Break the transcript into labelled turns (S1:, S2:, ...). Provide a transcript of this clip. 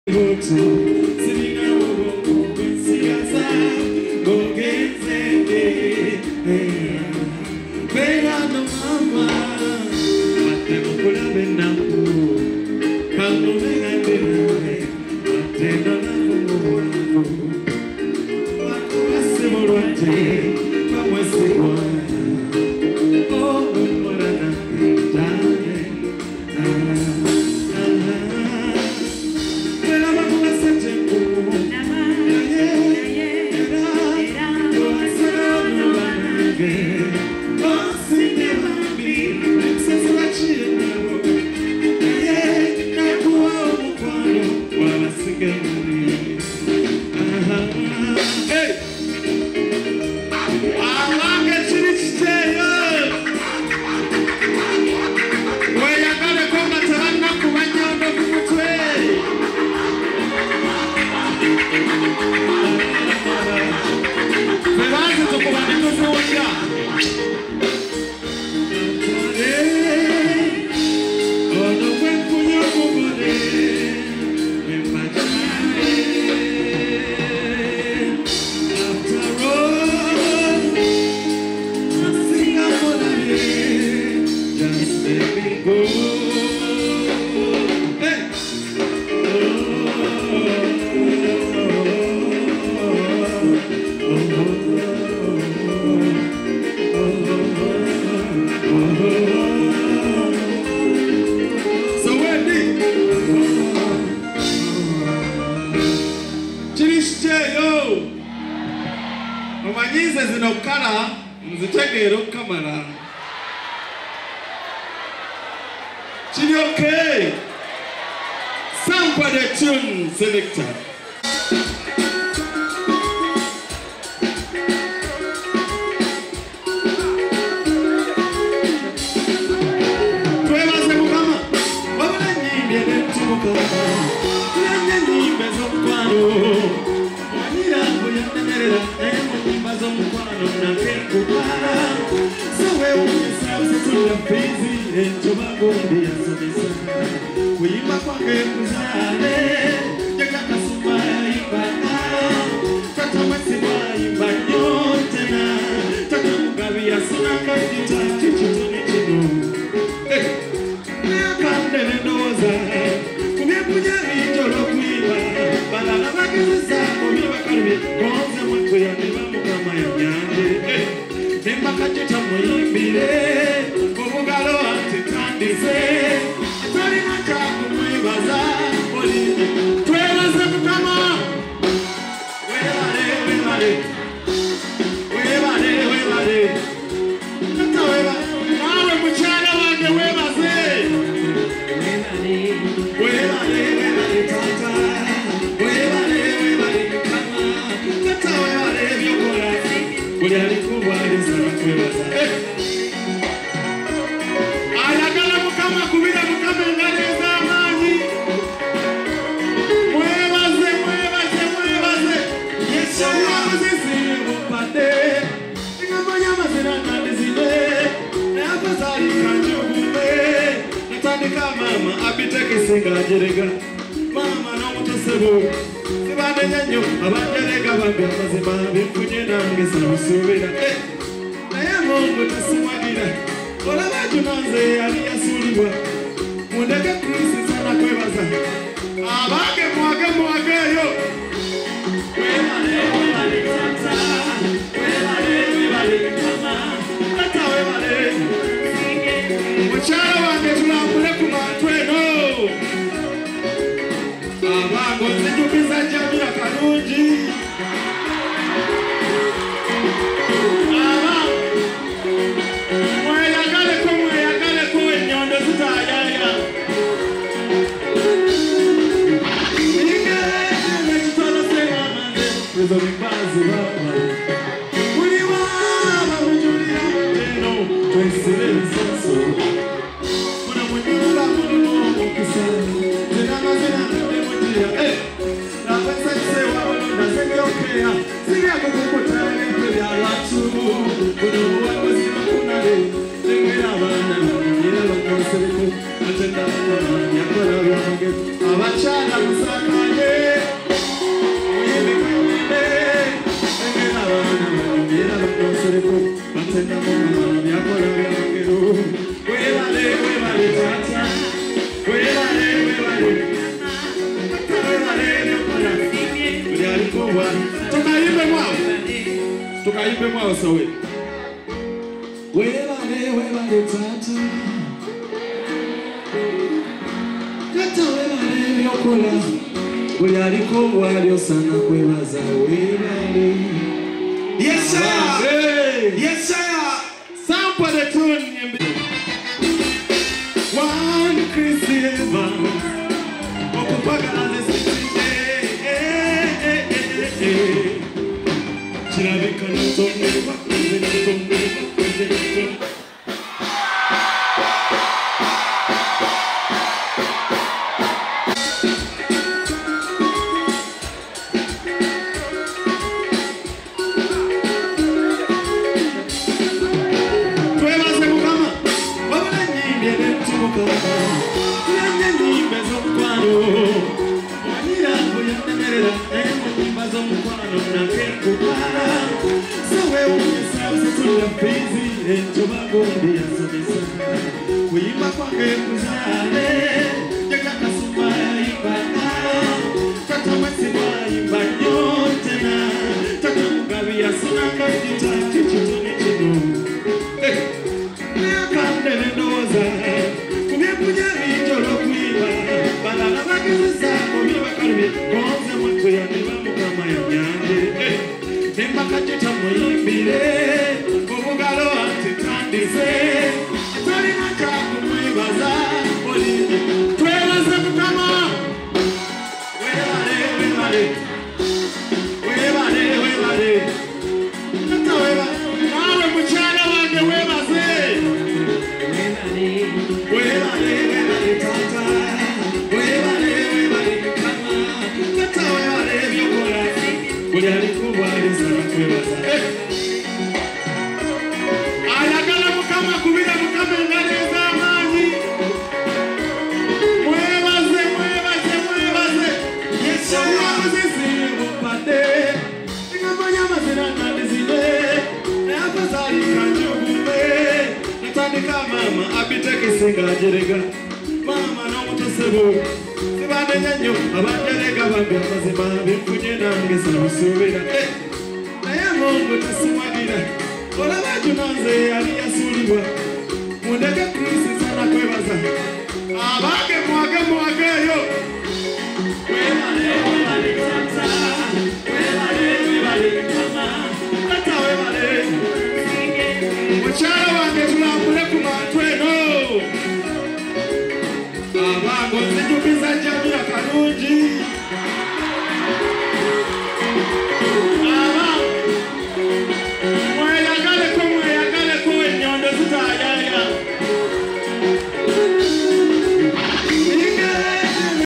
S1: Okay. Somebody tune selector. Mama no mutosebo sibande nyanyo abanjerega bambi amazima bifunye nange samusubira naye Mungu tasimagira olaba tunanze yali yasulibwa mundeke Kristo sana kwebaza abage mwage yo webale tata webale mama tata webale muchara wange tulambule ku bantu eno abango nzijukiza Jamila Kalungi mweyagale ko enyondo zitayaya ingene kitolo semamaze prezo mibazi baba muliwa bamujulia muteno twesire nsoso muna munyumba muno mukisa zinamazina abachana musakanya Tukayimbe mwao sowe. Webale tata. Kata webale byokola. Buli aliko wali osana kwebaza webale. Yes sir. Yes sir. Sample the tune. One Christian. Okupagala lesitinde. Chirabika nutomeba. Mama no mutosebo sibande nyanyo abajerega bambyakozima bifunye nange sabusubira naye Mungu tasimagira olaba junanze yali yasulibwa mundeke